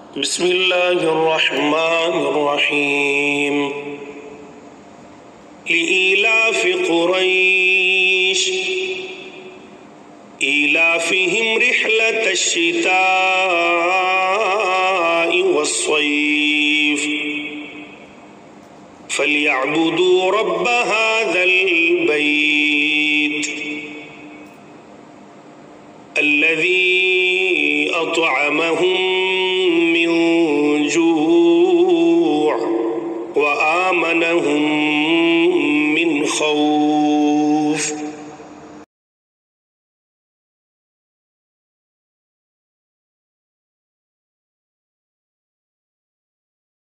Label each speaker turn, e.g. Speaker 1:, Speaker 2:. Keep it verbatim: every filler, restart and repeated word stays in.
Speaker 1: बिस्मिल्लाहिर्रहमानिर्रहीम। लिईलाफि कुरैश ईलाफिहिम रिह्लतश्शिताइ वस्सैफ फलियअबुदू रब्ब हाज़ल बैत अल्लज़ी अत्अमहुम मिन जूअ व आमनहुम